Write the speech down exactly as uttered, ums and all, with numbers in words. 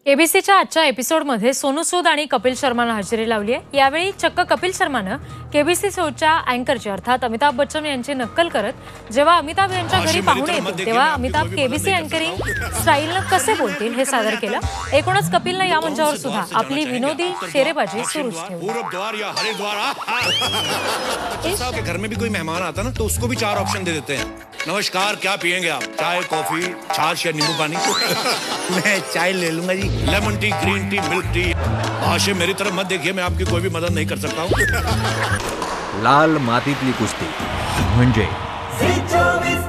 केबीसीच्या आजच्या एपिसोडमध्ये सोनू सूद आणि कपिल शर्मानं हजेरी लावली आहे। यावेळी चक्क कपिल शर्मानं केबीसी शोच्या अँकरची अर्थात अमिताभ बच्चन यांची नक्कल करत जेव्हा अमिताभ यांच्या घरी पाहुणे येतील तेव्हा अमिताभ केबीसी अँकरिंग स्टाईलनं कसे बोलतील हे सादर केलं। एकूणच कपिलनं या मंचावर सुद्धा आपली विनोदी शेरेबाजी सुरूच ठेवली। के घर में भी कोई मेहमान आता ना तो उसको भी चार ऑप्शन दे देते हैं। नमस्कार, क्या पियेंगे आप? चाय, कॉफी, छाछ या नींबू पानी? मैं चाय ले लूंगा जी। Lemon tea, green tea, milk tea. आशे मेरी तरफ मत देखिए, मैं आपकी कोई भी मदद नहीं कर सकता हूँ। लाल मातीतली कुस्ती म्हणजे